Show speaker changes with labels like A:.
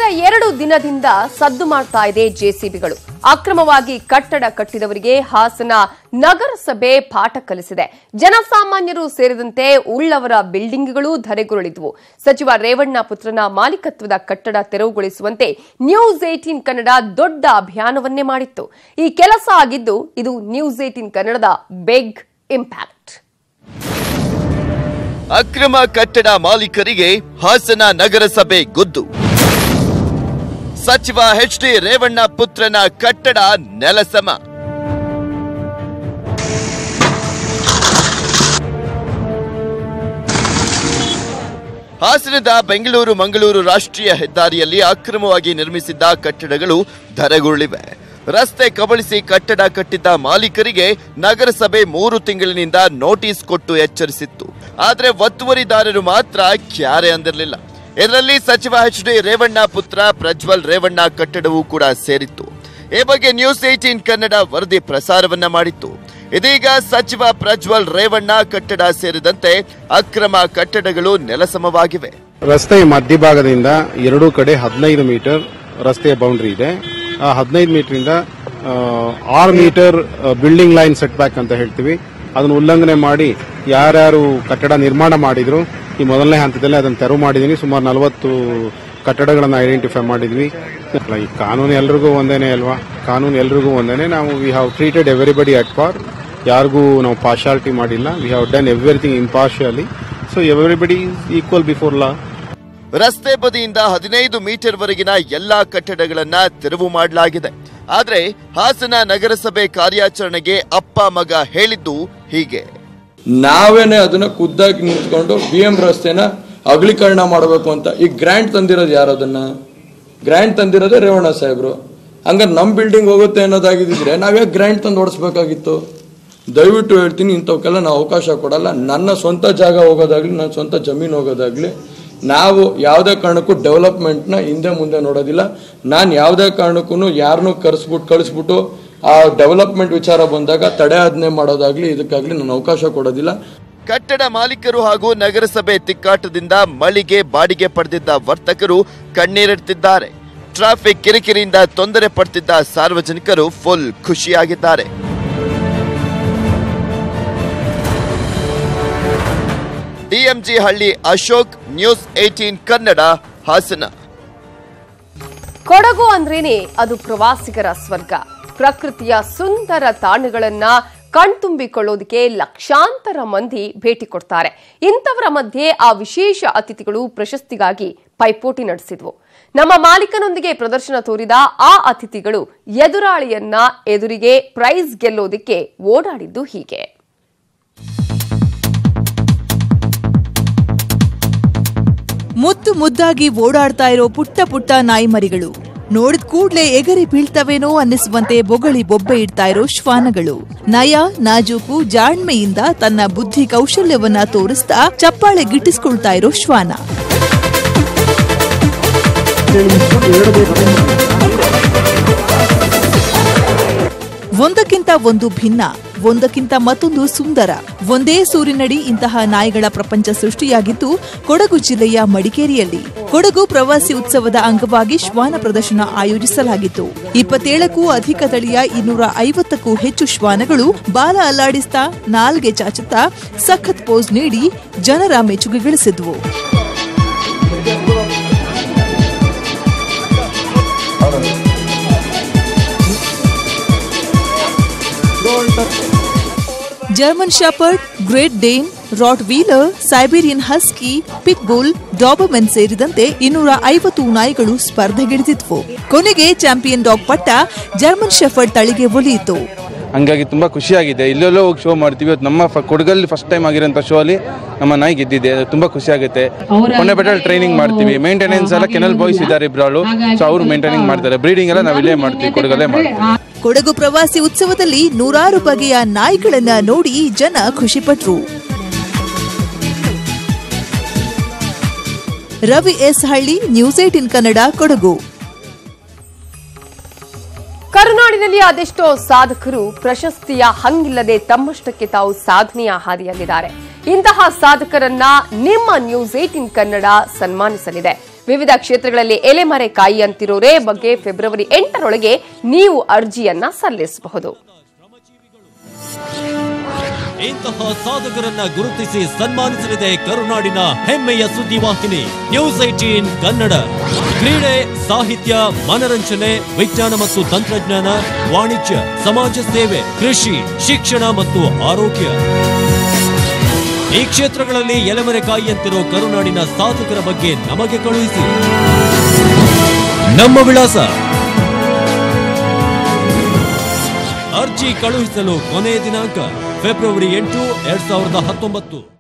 A: 2 ದಿನದಿಂದ ಸದ್ದು ಮಾಡ್ತಾ ಇದೆ ಜೆಸಿಬಿಗಳು. ಅಕ್ರಮವಾಗಿ ಕಟ್ಟಡ ಕಟ್ಟಿದವರಿಗೆ ಹಾಸನ ನಗರಸಭೆ ಪಾಠ ಕಲಿಸಿದೆ. ಜನಸಾಮಾನ್ಯರು ಸೇರಿದಂತೆ ಉಳ್ಳವರ ಬಿಲ್ಡಿಂಗ್ಗಳು ಧರೆಗುರುಳಿದ್ವು. ಸಚಿವ ರೇವಣ್ಣ ಪುತ್ರನ ಮಾಲೀಕತ್ವದ ಕಟ್ಟಡ ತೆರವುಗೊಳಿಸುವಂತೆ ನ್ಯೂಸ್ 18 ಕನ್ನಡ ದೊಡ್ಡ ಅಭಿಯಾನವನ್ನೇ ಮಾಡಿತ್ತು. ಈ ಕೆಲಸ ಆಗಿದ್ದು ಇದು ನ್ಯೂಸ್ 18 ಕನ್ನಡದ ಬಿಗ್ ಇಂಪ್ಯಾಕ್ಟ್.
B: ಅಕ್ರಮ ಕಟ್ಟಡ ಮಾಲೀಕರಿಗೆ ಹಾಸನ ನಗರಸಭೆ ಗುದ್ದು. ಸಚಿವ ಎಚ್.ಡಿ. ರೇವಣ್ಣ ಪುತ್ರನ ಕಟ್ಟಡ ನೆಲಸಮ. ಹಾಸನದ ಬೆಂಗಳೂರು ಮಂಗಳೂರು ರಾಷ್ಟ್ರೀಯ ಹೆದ್ದಾರಿಯಲ್ಲಿ ಅಕ್ರಮವಾಗಿ ನಿರ್ಮಿಸಿದ್ದ ಕಟ್ಟಡಗಳು ಧರೆಗುರುಳಿವೆ. ರಸ್ತೆ ಕಬಳಿಸಿ ಕಟ್ಟಡ ಕಟ್ಟಿದ್ದ ಮಾಲೀಕರಿಗೆ ನಗರಸಭೆ 3 ತಿಂಗಳಿನಿಂದ ನೋಟಿಸ್ ಕೊಟ್ಟು ಎಚ್ಚರಿಸಿತ್ತು. ಆದರೆ ಒತ್ತುವರಿದಾರರು ಮಾತ್ರ ಕ್ಯಾರೆ ಅಂದಿರಲಿಲ್ಲ. ಇದರಲ್ಲಿ ಸಚಿವ ಎಚ್.ಡಿ. ರೇವಣ್ಣ ಪುತ್ರ ಪ್ರಜ್ವಲ್ ರೇವಣ್ಣ ಕಟ್ಟಡವೂ ಕೂಡ ಸೇರಿತ್ತು. ಈ ಬಗ್ಗೆ ನ್ಯೂಸ್ 18 ಕನ್ನಡ ವರದಿ ಪ್ರಸಾರವನ್ನ ಮಾಡಿತ್ತು. ಇದೀಗ ಸಚಿವ ಪ್ರಜ್ವಲ್ ರೇವಣ್ಣ ಕಟ್ಟಡ ಸೇರಿದಂತೆ ಅಕ್ರಮ ಕಟ್ಟಡಗಳು ನೆಲಸಮವಾಗಿವೆ.
C: ರಸ್ತೆಯ ಮಧ್ಯಭಾಗದಿಂದ 2 ಕಡೆ 15 ಮೀಟರ್ ರಸ್ತೆಯ ಬೌಂಡ್ರಿ ಇದೆ. ಆ 15 metre 6 metre building line set back ಅಂತ ಹೇಳ್ತೀವಿ. ಅದನ್ನು ಉಲ್ಲಂಘನೆ ಮಾಡಿ ಯಾರ್ಯಾರು ಕಟ್ಟಡ ನಿರ್ಮಾಣ ಮಾಡಿದ್ರು ಈ ಮೊದಲನೇ ಹಂತದಲ್ಲಿ ಅದನ್ನು ತೆರವು ಮಾಡಿದೀನಿ. ಸುಮಾರು 40 ಕಟ್ಟಡಗಳನ್ನು ಐಡೆಂಟಿಫೈ ಮಾಡಿದ್ವಿ. ಈ ಕಾನೂನು ಎಲ್ರಿಗೂ ಒಂದೇನೆ ಅಲ್ವಾ? ಕಾನೂನು ಎಲ್ರಿಗೂ ಒಂದೇನೆ. ನಾವು we have treated everybody at par. ಯಾರಿಗೂ ನಾವು ಪಾರ್ಶಾಲಿಟಿ ಮಾಡಿಲ್ಲ. We have done everything impartially. So everybody is equal before law.
B: ರಸ್ತೆ ಬದಿಯಿಂದ 15 ಮೀಟರ್ ವರೆಗಿನ ಎಲ್ಲಾ ಕಟ್ಟಡಗಳನ್ನ ತೆರವು ಮಾಡಲಾಗಿದೆ. ಆದ್ರೆ ಹಾಸನ ನಗರಸಭೆ ಕಾರ್ಯಾಚರಣೆಗೆ ಅಪ್ಪ ಮಗ ಹೇಳಿದ್ದು ಹೀಗೆ.
D: ನಾವೇನೆ ಅದನ್ನ ಖುದ್ದಾಗಿ ನಿಂತ್ಕೊಂಡು BM ರಸ್ತೆನ ಅಗಲೀಕರಣ ಮಾಡಬೇಕು ಅಂತ ಈ ಗ್ರಾಂಟ್ ತಂದಿರೋದು ಯಾರು? ಅದನ್ನ ಗ್ರಾಂಟ್ ತಂದಿರೋದೇ ರೇವಣ್ಣ ಸಾಹೇಬ್ರು. ಹಂಗಾರೆ ನಮ್ಮ ಬಿಲ್ಡಿಂಗ್ ಹೋಗುತ್ತೆ ಅನ್ನೋದಾಗಿದ್ರೆ ನಾವ್ಯಾಕೆ ಗ್ರಾಂಟ್ ತಂದು ಓಡಿಸ್ಬೇಕಾಗಿತ್ತು? ದಯವಿಟ್ಟು ಹೇಳ್ತೀನಿ, ಇಂಥವಕ್ಕೆಲ್ಲ ನಾವು ಅವಕಾಶ ಕೊಡಲ್ಲ. ನನ್ನ ಸ್ವಂತ ಜಾಗ ಹೋಗೋದಾಗ್ಲಿ, ನನ್ನ ಸ್ವಂತ ಜಮೀನು ಹೋಗೋದಾಗ್ಲಿ, ನಾವು ಯಾವುದೇ ಕಾರಣಕ್ಕೂ ಡೆವಲಪ್ಮೆಂಟ್ನ ಹಿಂದೆ ಮುಂದೆ ನೋಡೋದಿಲ್ಲ. ನಾನು ಯಾವುದೇ ಕಾರಣಕ್ಕೂ ಯಾರನ್ನೂ ಕಳಿಸ್ಬಿಟ್ಟು ಆ ಡೆವಲಪ್ಮೆಂಟ್ ವಿಚಾರ ಬಂದಾಗ ತಡೆಯಾಜ್ಞೆ ಮಾಡೋದಾಗ್ಲಿ ಇದಕ್ಕಾಗ್ಲಿ ನಾನು ಅವಕಾಶ ಕೊಡೋದಿಲ್ಲ.
B: ಕಟ್ಟಡ ಮಾಲೀಕರು ಹಾಗೂ ನಗರಸಭೆ ತಿಕ್ಕಾಟದಿಂದ ಮಳಿಗೆ ಬಾಡಿಗೆ ಪಡೆದಿದ್ದ ವರ್ತಕರು ಕಣ್ಣೀರಿಡ್ತಿದ್ದಾರೆ. ಟ್ರಾಫಿಕ್ ಕಿರಿಕಿರಿಯಿಂದ ತೊಂದರೆ ಪಡ್ತಿದ್ದ ಸಾರ್ವಜನಿಕರು ಫುಲ್ ಖುಷಿಯಾಗಿದ್ದಾರೆ. DMG Halli Ashok, news 18 Kannada, Hassan.
A: ಕೊಡಗು ಅಂದ್ರೇನೆ ಅದು ಪ್ರವಾಸಿಗರ ಸ್ವರ್ಗ. ಪ್ರಕೃತಿಯ ಸುಂದರ ತಾಣಗಳನ್ನ ಕಣ್ತುಂಬಿಕೊಳ್ಳೋದಕ್ಕೆ ಲಕ್ಷಾಂತರ ಮಂದಿ ಭೇಟಿ ಕೊಡ್ತಾರೆ. ಇಂಥವರ ಮಧ್ಯೆ ಆ ವಿಶೇಷ ಅತಿಥಿಗಳು ಪ್ರಶಸ್ತಿಗಾಗಿ ಪೈಪೋಟಿ ನಡೆಸಿದ್ವು. ನಮ್ಮ ಮಾಲೀಕನೊಂದಿಗೆ ಪ್ರದರ್ಶನ ತೋರಿದ ಆ ಅತಿಥಿಗಳು ಎದುರಾಳಿಯನ್ನ ಎದುರಿಗೆ ಪ್ರೈಸ್ ಗೆಲ್ಲೋದಕ್ಕೆ ಓಡಾಡಿದ್ದು ಹೀಗೆ.
E: ಮುದ್ದು ಮುದ್ದಾಗಿ ಓಡಾಡ್ತಾ ಇರೋ ಪುಟ್ಟ ಪುಟ್ಟ ನಾಯಿಮರಿಗಳು, ನೋಡಿದ ಕೂಡ್ಲೆ ಎಗರಿ ಬೀಳ್ತವೇನೋ ಅನ್ನಿಸುವಂತೆ ಬೊಗಳಿ ಬೊಬ್ಬೆ ಇಡ್ತಾ ಇರೋ ಶ್ವಾನಗಳು, ನಯ ನಾಜೂಕು ಜಾಣ್ಮೆಯಿಂದ ತನ್ನ ಬುದ್ಧಿ ಕೌಶಲ್ಯವನ್ನ ತೋರಿಸ್ತಾ ಚಪ್ಪಾಳೆ ಗಿಟ್ಟಿಸ್ಕೊಳ್ತಾ ಇರೋ ಶ್ವಾನ. ಒಂದಕ್ಕಿಂತ ಒಂದು ಭಿನ್ನ, ಒಂದಕ್ಕಿಂತ ಮತ್ತೊಂದು ಸುಂದರ. ಒಂದೇ ಸೂರಿನಡಿ ಇಂತಹ ನಾಯಿಗಳ ಪ್ರಪಂಚ ಸೃಷ್ಟಿಯಾಗಿದ್ದು ಕೊಡಗು ಜಿಲ್ಲೆಯ ಮಡಿಕೇರಿಯಲ್ಲಿ. ಕೊಡಗು ಪ್ರವಾಸಿ ಉತ್ಸವದ ಅಂಗವಾಗಿ ಶ್ವಾನ ಪ್ರದರ್ಶನ ಆಯೋಜಿಸಲಾಗಿತ್ತು. 27ಕ್ಕೂ ಅಧಿಕ ತಳಿಯ 250ಕ್ಕೂ ಹೆಚ್ಚು ಶ್ವಾನಗಳು ಬಾಲ ಅಲ್ಲಾಡಿಸ್ತಾ, ನಾಲ್ಗೆ ಚಾಚುತ್ತಾ ಸಖತ್ ಪೋಸ್ ನೀಡಿ ಜನರ ಮೆಚ್ಚುಗೆ ಗಳಿಸಿದ್ವು. German shepherd, Great Dane, rottweiler, Siberian husky, pitbull, Doberman ಸೇರಿದಂತೆ 250 ನಾಯಿಗಳು ಸ್ಪರ್ಧೆಗಿಳಿದಿದ್ವು. ಕೊನೆಗೆ ಚಾಂಪಿಯನ್ ಡಾಗ್ ಪಟ್ಟ ಜರ್ಮನ್ ಶೆಫರ್ಡ್ ತಳಿಗೆ ಒಲಿಯಿತು.
F: ಹಂಗಾಗಿ ತುಂಬಾ ಖುಷಿಯಾಗಿದೆ. ಇಲ್ಲೆಲ್ಲೋ ಹೋಗಿ ಶೋ ಮಾಡ್ತೀವಿ. ನಮ್ಮ ಕೊಡಗಲ್ಲಿ ಫಸ್ಟ್ ಟೈಮ್ ಆಗಿರೋಂಥ ಶೋ ಅಲ್ಲಿ ನಮ್ಮ ನಾಯಿ ಗೆದ್ದಿದೆ. ತುಂಬಾ ಖುಷಿ ಆಗುತ್ತೆ. ಕೊನೆ ಬೆಟ್ಟಲ್ಲಿ ಟ್ರೈನಿಂಗ್ ಮಾಡ್ತೀವಿ. ಮೇಂಟೆನೆನ್ಸ್ ಎಲ್ಲ ಕೆನಲ್ ಬಾಯ್ಸ್ ಇದ್ದಾರೆ ಇಬ್ಬರು. ಸೊ ಅವರು ಮೇಂಟೈನಿಂಗ್ ಮಾಡ್ತಾರೆ. ಬ್ರೀಡಿಂಗ್ ಎಲ್ಲ ನಾವು ಇಲ್ಲೇ ಮಾಡ್ತೀವಿ, ಕೊಡಗಲ್ಲೇ ಮಾಡ್ತೀವಿ.
E: ಕೊಡಗು ಪ್ರವಾಸಿ ಉತ್ಸವದಲ್ಲಿ 100 ಬಗೆಯ ನಾಯಿಗಳನ್ನ ನೋಡಿ ಜನ ಖುಷಿಪಟ್ರು. Ravi S Halli, news 18 Kannada, Kodagu.
A: ಕರುನಾಡಿನಲ್ಲಿ ಅದೆಷ್ಟೋ ಸಾಧಕರು ಪ್ರಶಸ್ತಿಯ ಹಂಗಿಲ್ಲದೆ ತಮ್ಮಷ್ಟಕ್ಕೆ ತಾವು ಸಾಧನೆಯ ಹಾದಿಯಲ್ಲಿದ್ದಾರೆ. ಇಂತಹ ಸಾಧಕರನ್ನ ನಿಮ್ಮ ನ್ಯೂಸ್ 18 ಕನ್ನಡ ಸನ್ಮಾನಿಸಲಿದೆ. ವಿವಿಧ ಕ್ಷೇತ್ರಗಳಲ್ಲಿ ಎಲೆಮರೆ ಕಾಯಿ ಅಂತಿರೋರೇ ಬಗ್ಗೆ ಫೆಬ್ರವರಿ 8ರೊಳಗೆ ನೀವು ಅರ್ಜಿಯನ್ನ ಸಲ್ಲಿಸಬಹುದು.
G: ಇಂತಹ ಸಾಧಕರನ್ನ ಗುರುತಿಸಿ ಸನ್ಮಾನಿಸಲಿದೆ ಕರುನಾಡಿನ ಹೆಮ್ಮೆಯ ಸುದ್ದಿವಾಹಿನಿ ನ್ಯೂಸ್ 18 ಕನ್ನಡ. ಕ್ರೀಡೆ, ಸಾಹಿತ್ಯ, ಮನರಂಜನೆ, ವಿಜ್ಞಾನ ಮತ್ತು ತಂತ್ರಜ್ಞಾನ, ವಾಣಿಜ್ಯ, ಸಮಾಜ ಸೇವೆ, ಕೃಷಿ, ಶಿಕ್ಷಣ ಮತ್ತು ಆರೋಗ್ಯ ಈ ಕ್ಷೇತ್ರಗಳಲ್ಲಿ ಎಲೆಮರೆಕಾಯಿಯಂತಿರೋ ಕರುನಾಡಿನ ಸಾಧಕರ ಬಗ್ಗೆ ನಮಗೆ ಕಳುಹಿಸಿ. ನಮ್ಮ ವಿಳಾಸ: ಅರ್ಜಿ ಕಳುಹಿಸಲು ಕೊನೆಯ ದಿನಾಂಕ ಫೆಬ್ರವರಿ 8, 2019.